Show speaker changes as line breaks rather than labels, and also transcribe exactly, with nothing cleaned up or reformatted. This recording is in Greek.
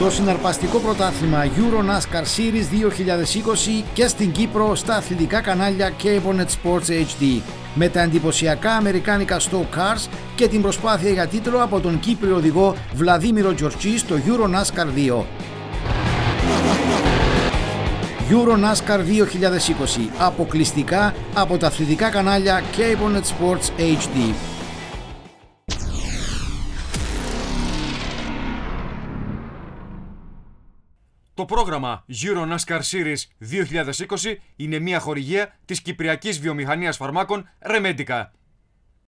Το συναρπαστικό πρωτάθλημα EuroNASCAR Series δύο χιλιάδες είκοσι και στην Κύπρο στα αθλητικά κανάλια Cablenet Sports έιτς ντι με τα εντυπωσιακά αμερικάνικα stock cars και την προσπάθεια για τίτλο από τον Κύπριο οδηγό Βλαδίμηρο Τζορτζή στο EuroNASCAR δύο. EuroNASCAR δύο χιλιάδες είκοσι αποκλειστικά από τα αθλητικά κανάλια Cablenet Sports έιτς ντι.
Το πρόγραμμα EuroNASCAR Series δύο χιλιάδες είκοσι είναι μια χορηγία της Κυπριακής Βιομηχανίας Φαρμάκων Remedica.